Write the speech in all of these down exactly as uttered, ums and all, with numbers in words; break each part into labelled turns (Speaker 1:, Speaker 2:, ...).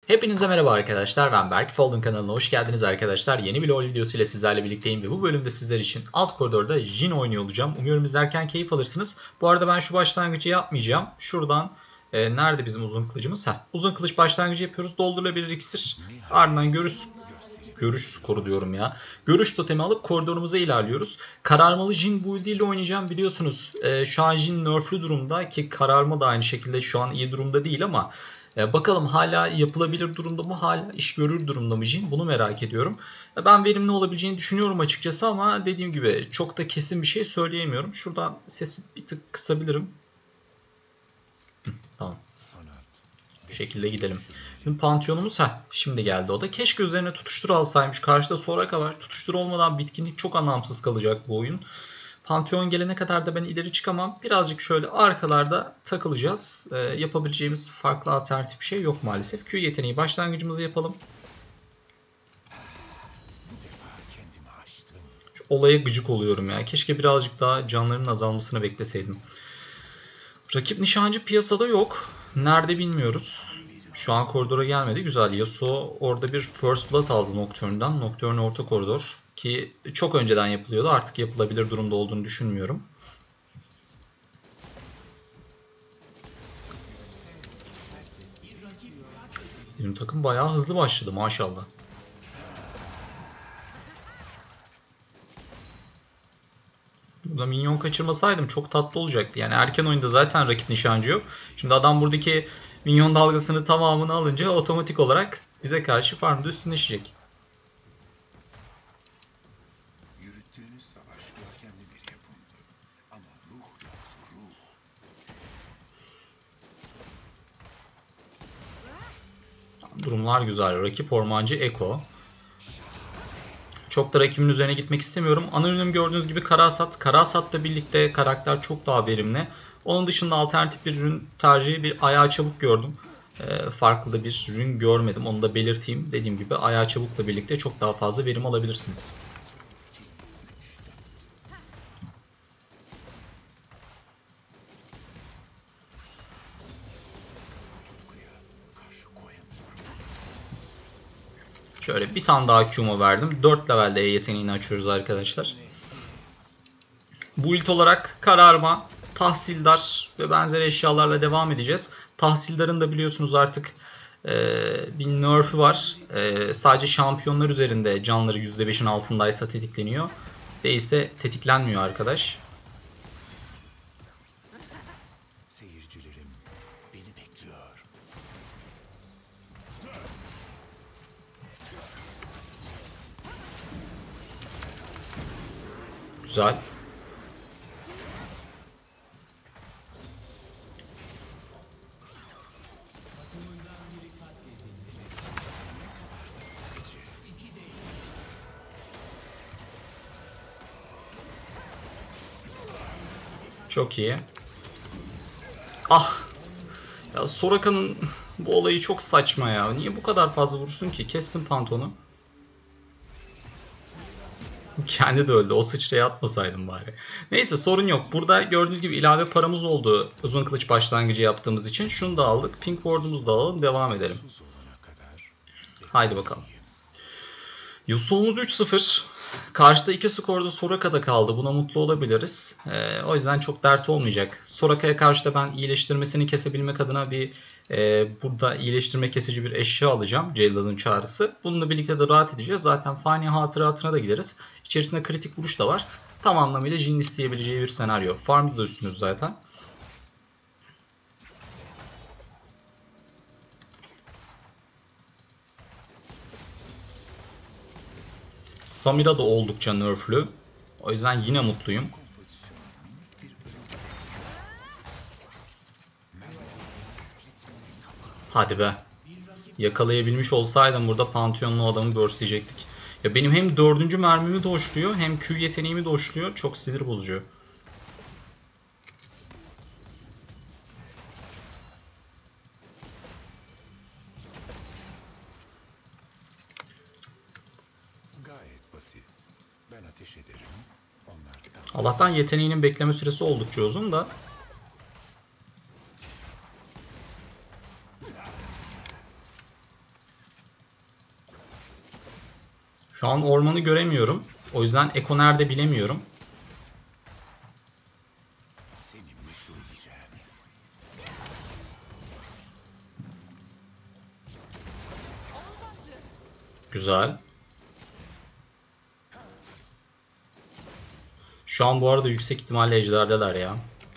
Speaker 1: Hepinize merhaba arkadaşlar, ben Berk. Folding kanalına hoş geldiniz arkadaşlar. Yeni bir LoL videosu ile sizlerle birlikteyim ve bu bölümde sizler için alt koridorda Jhin oynuyor olacağım. Umuyorum izlerken keyif alırsınız. Bu arada ben şu başlangıcı yapmayacağım. Şuradan e, nerede bizim uzun kılıcımız? Heh, uzun kılıç başlangıcı yapıyoruz. Doldurulabilir iksir. Ardından görüş görüş skoru diyorum ya. Görüş totemi alıp koridorumuza ilerliyoruz. Kararmalı Jhin build ile oynayacağım biliyorsunuz. E, şu an Jhin nerflü durumda ki kararma da aynı şekilde şu an iyi durumda değil ama bakalım hala yapılabilir durumda mı, hala iş görür durumda mı Jhin? Bunu merak ediyorum. Ben verimli olabileceğini düşünüyorum açıkçası ama dediğim gibi çok da kesin bir şey söyleyemiyorum. Şuradan sesi bir tık kısabilirim. Hı, tamam. Bu şekilde gidelim. Şimdi Pantheon'umuz heh, şimdi geldi o da. Keşke üzerine tutuştur alsaymış. Karşıda Soraka var. Tutuştur olmadan bitkinlik çok anlamsız kalacak bu oyun. Pantheon gelene kadar da ben ileri çıkamam. Birazcık şöyle arkalarda takılacağız. Ee, yapabileceğimiz farklı alternatif bir şey yok maalesef. Q yeteneği başlangıcımızı yapalım. Şu olaya gıcık oluyorum ya. Keşke birazcık daha canlarının azalmasını bekleseydim. Rakip nişancı piyasada yok. Nerede bilmiyoruz. Şu an koridora gelmedi. Güzel. Yasuo orada bir First Blood aldı Nocturne'dan. Nocturne orta koridor. Ki çok önceden yapılıyordu. Artık yapılabilir durumda olduğunu düşünmüyorum. Bizim takım bayağı hızlı başladı maşallah. Burada minyon kaçırmasaydım çok tatlı olacaktı. Yani erken oyunda zaten rakip nişancı yok. Şimdi adam buradaki minyon dalgasını tamamını alınca otomatik olarak bize karşı farmda üstünleşecek. Durumlar güzel. Rakip ormancı Eko. Çok da rakibin üzerine gitmek istemiyorum. Ana ürünüm gördüğünüz gibi Karasat. Karasat'la birlikte karakter çok daha verimli. Onun dışında alternatif bir ürün tercihi bir ayağı çabuk gördüm. Ee, farklı da bir ürün görmedim. Onu da belirteyim. Dediğim gibi ayağı çabukla birlikte çok daha fazla verim alabilirsiniz. Şöyle bir tane daha Q'mu verdim. dört levelde E yeteneğini açıyoruz arkadaşlar. Build olarak kararma, tahsildar ve benzeri eşyalarla devam edeceğiz. Tahsildarın da biliyorsunuz artık e, bir nerf'ü var. E, sadece şampiyonlar üzerinde canları yüzde beşin altındaysa tetikleniyor. Değilse tetiklenmiyor arkadaş. Güzel. Çok iyi. Ah! Ya Soraka'nın bu olayı çok saçma ya. Niye bu kadar fazla vursun ki? Kestim Pantheon'u. Kendi de öldü. O sıçraya atmasaydım bari. Neyse sorun yok. Burada gördüğünüz gibi ilave paramız oldu. Uzun kılıç başlangıcı yaptığımız için. Şunu da aldık. Pink Ward'umuzu da alalım. Devam edelim. Haydi bakalım. Yasuo'muz üç sıfır. Karşıda iki skorda Soraka'da kaldı. Buna mutlu olabiliriz. Ee, o yüzden çok dert olmayacak. Soraka'ya karşı da ben iyileştirmesini kesebilmek adına bir e, burada iyileştirme kesici bir eşya alacağım. Cellad'ın çağrısı. Bununla birlikte de rahat edeceğiz. Zaten fani hatıratına da gideriz. İçerisinde kritik vuruş da var. Tam anlamıyla Jhin isteyebileceği bir senaryo. Farm'da da üstünüz zaten. Samira da oldukça nerflü. O yüzden yine mutluyum. Hadi be. Yakalayabilmiş olsaydım burada Pantheon'lu adamı burstlayacaktık. Ya benim hem dördüncü mermimi doşluyor hem Q yeteneğimi doşluyor. Çok sinir bozucu. Allah'tan yeteneğinin bekleme süresi oldukça uzun da. Şu an ormanı göremiyorum. O yüzden Eko nerede bilemiyorum. Güzel. Şu an bu arada yüksek ihtimalle ejderdeler ya.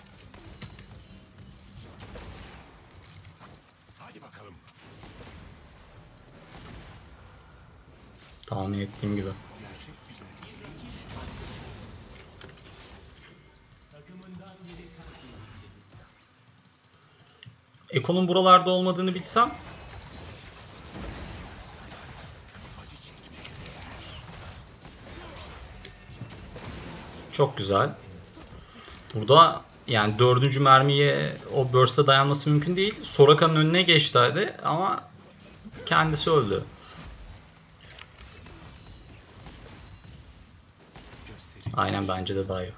Speaker 1: Tahmin ettiğim gibi. Eko'nun buralarda olmadığını bilsem. Çok güzel. Burada yani dördüncü mermiye o burst'e dayanması mümkün değil. Soraka'nın önüne geçti hadi ama kendisi öldü. Aynen, bence de daha iyi.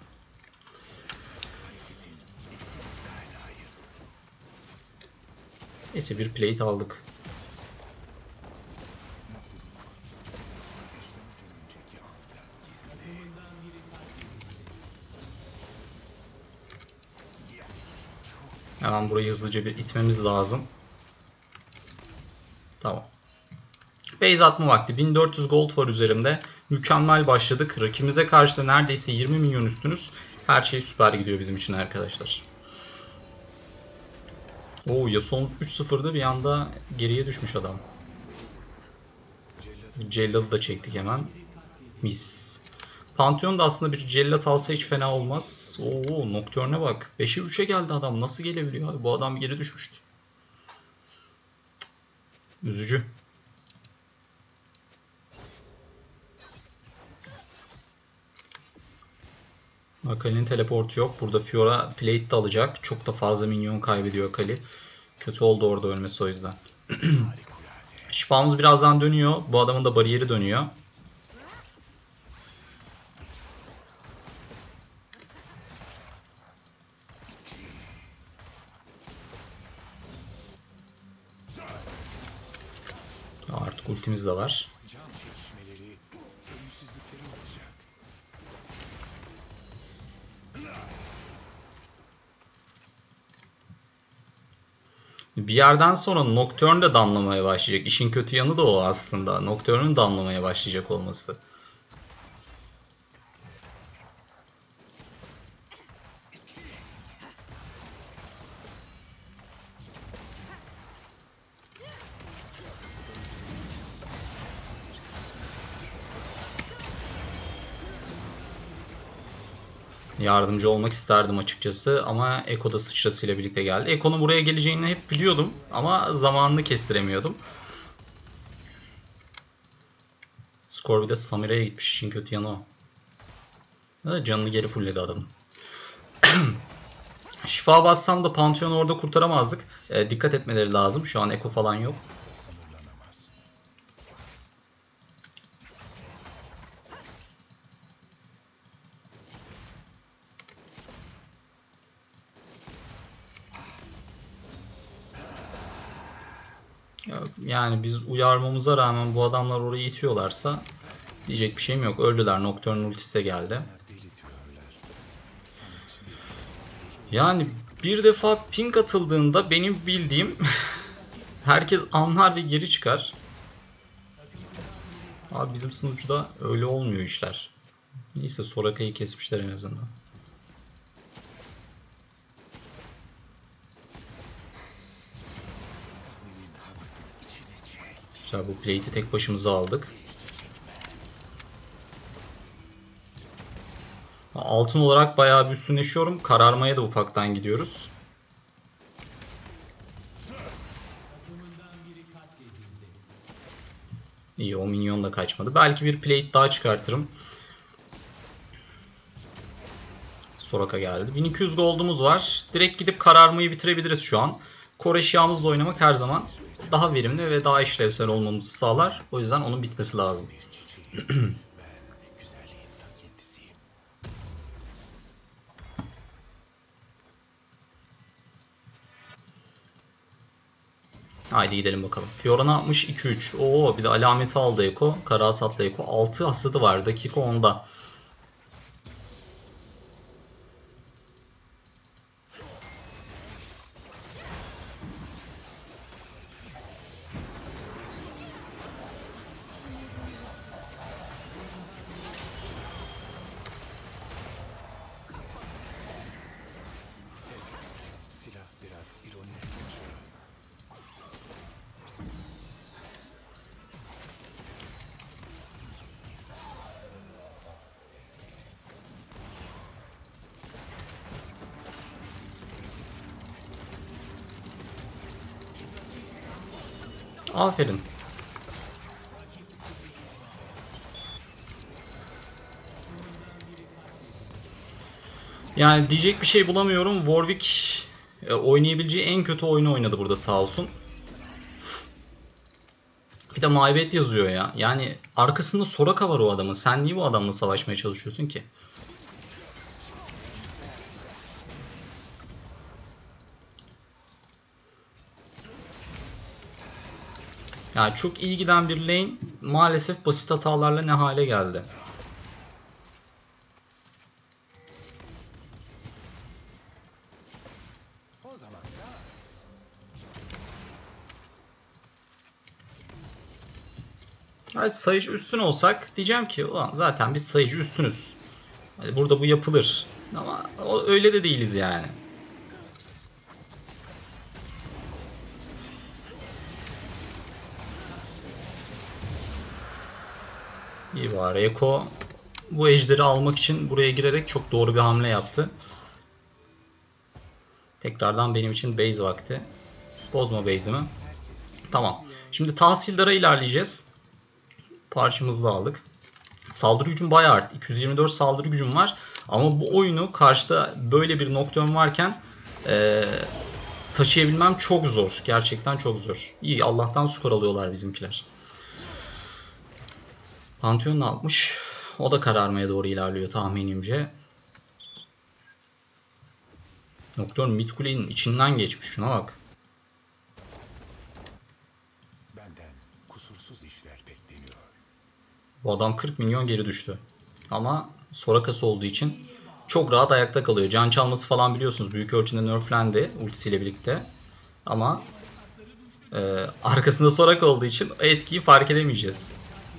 Speaker 1: Neyse, bir plate aldık. Hemen burayı hızlıca bir itmemiz lazım. Tamam. Base atma vakti. bin dört yüz gold var üzerimde. Mükemmel başladık. Rakibimize karşı da neredeyse yirmi milyon üstünüz. Her şey süper gidiyor bizim için arkadaşlar. Oo, Yasuo'muz üç sıfır'da bir anda geriye düşmüş adam. Cellat'ı da çektik hemen. Mis. Pantheon da aslında bir cellat alsa hiç fena olmaz. Oo, Nocturne'e bak. beşe üçe geldi adam. Nasıl gelebiliyor abi? Bu adam geri düşmüştü. Üzücü. Akali'nin teleportu yok. Burada Fiora plate de alacak. Çok da fazla minyon kaybediyor Akali. Kötü oldu orada ölmesi o yüzden. Şifamız birazdan dönüyor. Bu adamın da bariyeri dönüyor. Artık ultimiz de var. Bir yerden sonra Nocturne de damlamaya başlayacak. İşin kötü yanı da o aslında. Nocturne'un damlamaya başlayacak olması. Yardımcı olmak isterdim açıkçası ama Eko da sıçrasıyla birlikte geldi. Eko'nun buraya geleceğini hep biliyordum ama zamanını kestiremiyordum. Skor bir de Samira'ya gitmiş, işin kötü yanı o. Canını geri fullledi adamın. Şifa bassam da Pantheon'u orada kurtaramazdık. E, dikkat etmeleri lazım. Şu an Eko falan yok. Yani biz uyarmamıza rağmen bu adamlar orayı itiyorlarsa diyecek bir şeyim yok. Öldüler. Nocturne ultisi de geldi. Yani bir defa ping atıldığında benim bildiğim herkes anlar ve geri çıkar. Abi bizim sunucuda öyle olmuyor işler. Neyse, Soraka'yı kesmişler en azından. Güzel, bu plate'i tek başımıza aldık. Altın olarak bayağı bir üstünleşiyorum. Kararmaya da ufaktan gidiyoruz. İyi, o minyon da kaçmadı. Belki bir plate daha çıkartırım. Soraka geldi. bin iki yüz gold'umuz var. Direkt gidip kararmayı bitirebiliriz şu an. Kor eşyamızla oynamak her zaman daha verimli ve daha işlevsel olmamızı sağlar. O yüzden onun bitmesi lazım. Haydi gidelim bakalım. Fiora ne yapmış? iki üç. Oo, bir de alameti aldı Eko. Kara hasatlı Eko. altı hasadı var. Dakika onda. Aferin. Yani diyecek bir şey bulamıyorum. Warwick e, oynayabileceği en kötü oyunu oynadı burada sağ olsun. Bir de maybet yazıyor ya. Yani arkasında Soraka var o adamın. Sen niye bu adamla savaşmaya çalışıyorsun ki? Yani çok iyi giden bir lane maalesef basit hatalarla ne hale geldi. Evet, sayıcı üstün olsak diyeceğim ki ulan zaten biz sayıcı üstünüz. Yani burada bu yapılır. Ama öyle de değiliz yani. İyi var. Eko bu ejderi almak için buraya girerek çok doğru bir hamle yaptı. Tekrardan benim için base vakti. Bozma base'imi. Tamam. Şimdi Tahsildar'a ilerleyeceğiz. Parçamızı da aldık. Saldırı gücüm bayağı arttı. iki yüz yirmi dört saldırı gücüm var. Ama bu oyunu karşıda böyle bir Nocturne varken ee, taşıyabilmem çok zor. Gerçekten çok zor. İyi, Allah'tan skor alıyorlar bizimkiler. Pantheon ne yapmış? O da kararmaya doğru ilerliyor tahminimce. Nocturne mid kulenin içinden geçmiş. Şuna bak. Bu adam kırk milyon geri düştü. Ama Soraka'sı olduğu için çok rahat ayakta kalıyor. Can çalması falan biliyorsunuz büyük ölçüde nerflendi ultisiyle birlikte. Ama e, arkasında Soraka olduğu için etkiyi fark edemeyeceğiz.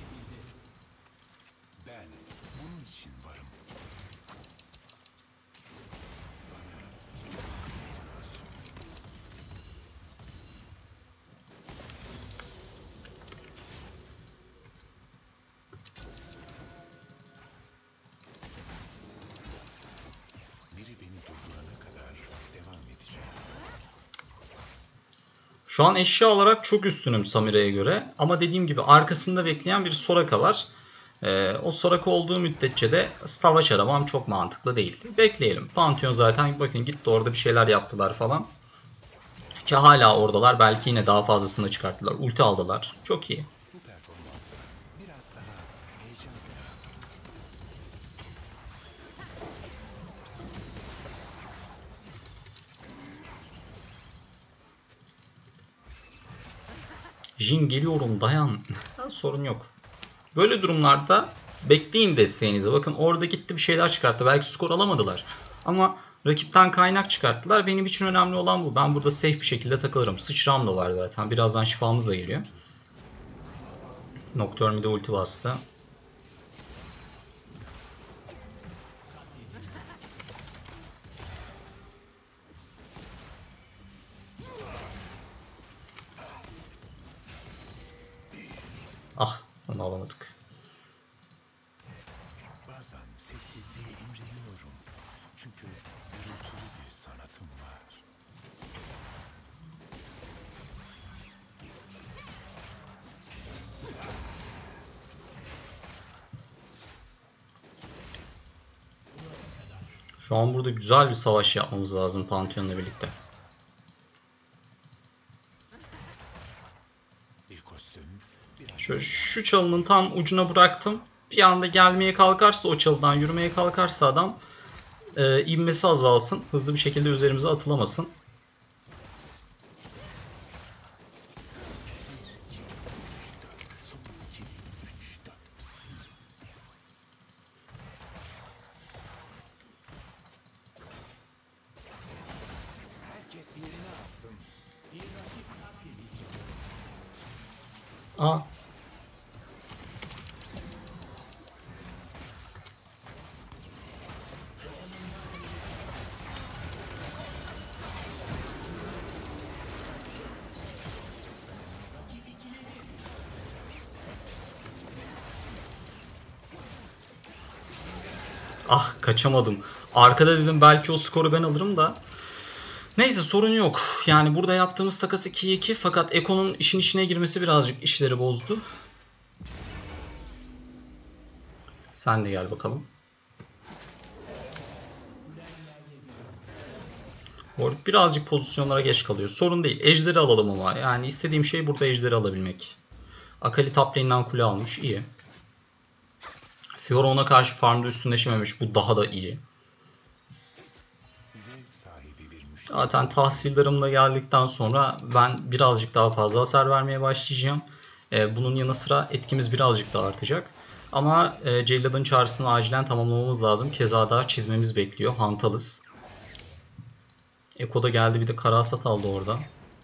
Speaker 1: Şu an eşya olarak çok üstünüm Samira'ya göre. Ama dediğim gibi arkasında bekleyen bir Soraka var. Ee, o Soraka olduğu müddetçe de savaş aramam çok mantıklı değil. Bekleyelim. Pantheon zaten bakın gitti orada bir şeyler yaptılar falan. Ki hala oradalar. Belki yine daha fazlasını çıkarttılar. Ulti aldılar. Çok iyi. Jin geliyorum dayan. Sorun yok. Böyle durumlarda bekleyin desteğinizi. Bakın orada gitti bir şeyler çıkarttı. Belki skor alamadılar. Ama rakipten kaynak çıkarttılar. Benim için önemli olan bu. Ben burada safe bir şekilde takılırım. Sıçram da var zaten. Birazdan şifamız da geliyor. Nocturne de ulti bastı. Ah, onu alamadık. Bazen sessizliğe imreniyorum. Çünkü gürültülü bir sanatım var. Şu an burada güzel bir savaş yapmamız lazım Pantheon'la birlikte. Şöyle şu çalının tam ucuna bıraktım. Bir anda gelmeye kalkarsa o çalıdan yürümeye kalkarsa adam e, ivmesi azalsın. Hızlı bir şekilde üzerimize atılamasın. Aa. Ah, kaçamadım. Arkada dedim belki o skoru ben alırım da. Neyse, sorun yok. Yani burada yaptığımız takas ikiye iki, fakat Ekko'nun işin içine girmesi birazcık işleri bozdu. Sen de gel bakalım. Warwick birazcık pozisyonlara geç kalıyor. Sorun değil. Ejderi alalım ama. Yani istediğim şey burada ejderi alabilmek. Akali top lane'den kule almış. İyi. Fiora ona karşı farmda üstünleşememiş. Bu daha da iyi. Zaten tahsildarımla geldikten sonra ben birazcık daha fazla hasar vermeye başlayacağım. Bunun yanı sıra etkimiz birazcık daha artacak. Ama Cellad'ın çağrısını acilen tamamlamamız lazım. Keza daha çizmemiz bekliyor. Hantalız. Ekko da geldi, bir de kara hasat aldı orada.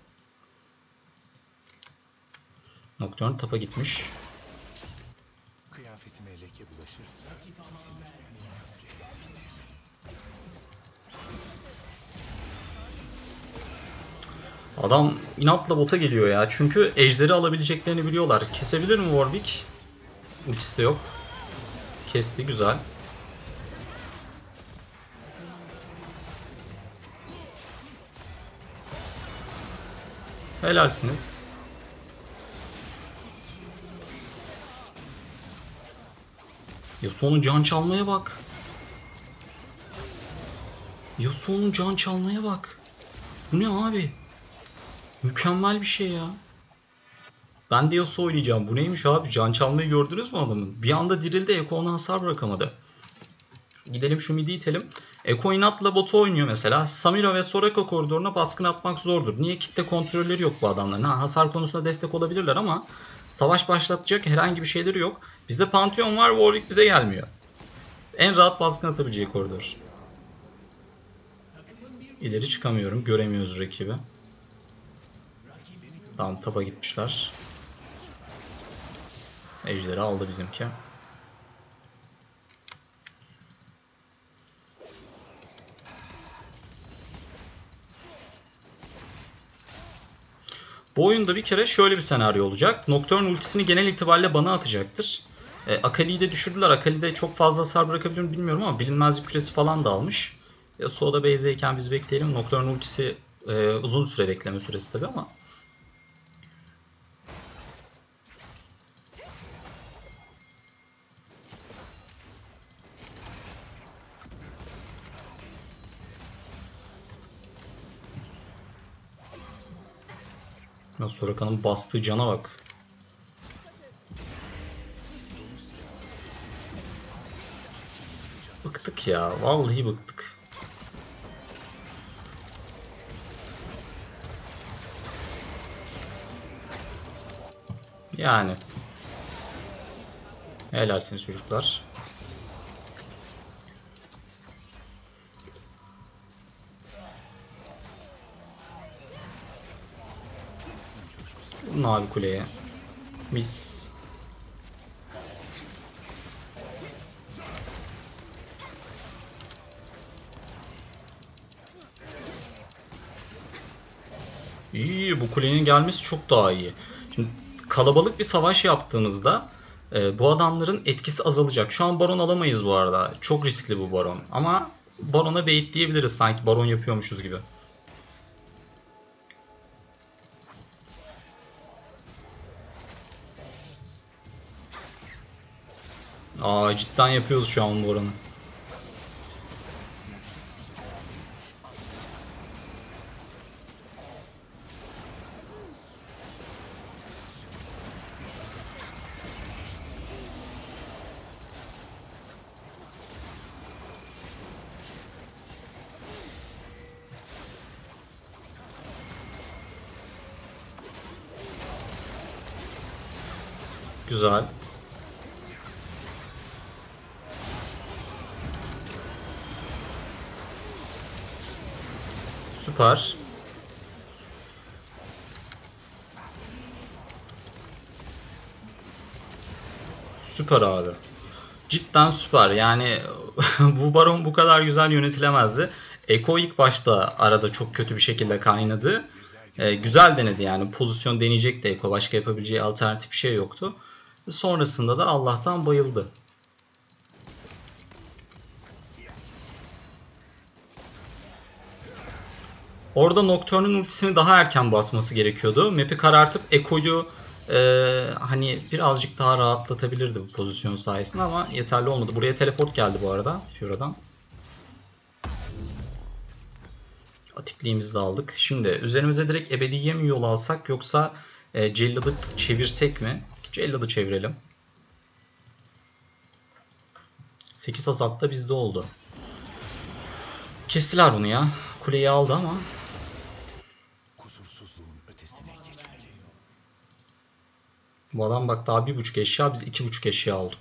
Speaker 1: Nocturne tapa gitmiş. Adam inatla bota geliyor ya. Çünkü ejderi alabileceklerini biliyorlar. Kesebilir mi Warwick? Ultisi de yok. Kesti, güzel. Helalsiniz. Yasuo'nun can çalmaya bak. Yasuo'nun can çalmaya bak. Bu ne abi? Mükemmel bir şey ya. Ben de Yasuo oynayacağım. Bu neymiş abi? Can çalmayı gördünüz mü adamın? Bir anda dirildi. Ekko ona hasar bırakamadı. Gidelim şu midi itelim. Ekko inatla botu oynuyor mesela. Samira ve Soraka koridoruna baskın atmak zordur. Niye? Kitle kontrolleri yok bu adamların. Ha, hasar konusunda destek olabilirler ama savaş başlatacak herhangi bir şeyleri yok. Bizde Pantheon var, Warwick bize gelmiyor. En rahat baskın atabileceği koridor. İleri çıkamıyorum. Göremiyoruz rakibi. Tamam, tapa gitmişler. Ejderi aldı bizimki. Bu oyunda bir kere şöyle bir senaryo olacak. Nocturne ultisini genel itibariyle bana atacaktır. E, Akali'yi de düşürdüler. Akali de çok fazla hasar bırakabilir mi bilmiyorum ama bilinmezlik küresi falan da almış. Yasuo'da base'deyken biz bekleyelim. Nocturne ultisi e, uzun süre bekleme süresi tabi ama. Soraka'nın bastığı cana bak. Bıktık ya. Vallahi bıktık. Yani. Helalsiniz çocuklar. Vurun abi kuleye. Mis. İyi, bu kulenin gelmesi çok daha iyi. Şimdi kalabalık bir savaş yaptığımızda e, bu adamların etkisi azalacak. Şu an baron alamayız bu arada. Çok riskli bu baron. Ama barona bait diyebiliriz, sanki baron yapıyormuşuz gibi. Aa, cidden yapıyoruz şu an bu baron'u. Güzel. Süper. Süper abi. Cidden süper. Yani bu baron bu kadar güzel yönetilemezdi. Eko ilk başta arada çok kötü bir şekilde kaynadı. Ee, güzel denedi yani. Pozisyon deneyecekti Eko. Başka yapabileceği alternatif bir şey yoktu. Sonrasında da Allah'tan bayıldı. Orada Nocturne'un ultisini daha erken basması gerekiyordu. Map'i karartıp Eko'yu e, hani birazcık daha rahatlatabilirdi bu pozisyon sayesinde ama yeterli olmadı. Buraya teleport geldi bu arada Fiora'dan. Atikliğimizi de aldık. Şimdi üzerimize direkt ebediye mi yol alsak yoksa e, Cellad'ı çevirsek mi? Cellad'ı çevirelim. sekiz hasat da bizde oldu. Kestiler bunu ya. Kuleyi aldı ama. Bu adam bak daha bir buçuk eşya, biz iki buçuk eşya aldık.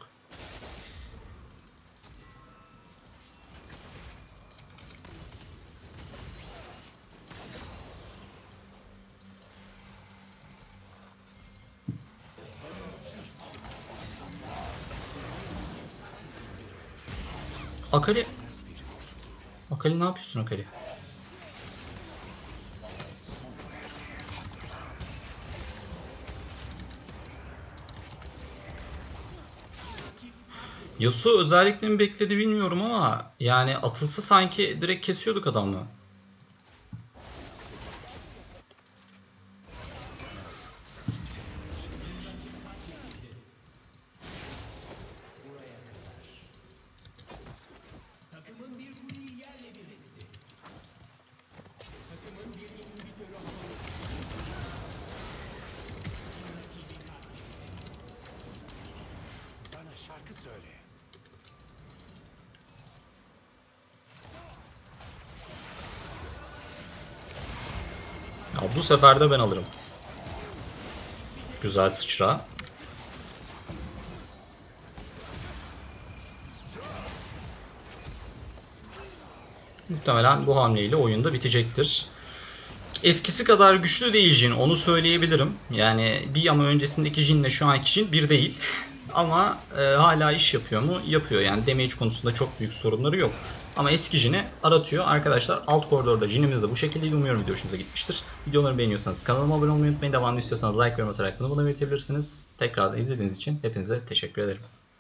Speaker 1: Akali. Akali ne yapıyorsun Akali? Yasuo özellikle mi bekledi bilmiyorum ama yani atılsa sanki direkt kesiyorduk adamla. Ya bu sefer de ben alırım. Güzel sıçra. Muhtemelen bu hamleyle oyunda bitecektir. Eskisi kadar güçlü değil Jhin, onu söyleyebilirim. Yani bir ama öncesindeki Jhin'le şu anki Jhin bir değil. Ama e, hala iş yapıyor mu? Yapıyor. Yani damage konusunda çok büyük sorunları yok. Ama eski Jhin'i aratıyor. Arkadaşlar alt koridorda Jhin'imiz de bu şekildeydi. Umuyorum video hoşunuza gitmiştir. Videoları beğeniyorsanız kanalıma abone olmayı unutmayın. Devamlı istiyorsanız like ve yorum atarak bunu bana belirtebilirsiniz. Tekrar izlediğiniz için hepinize teşekkür ederim.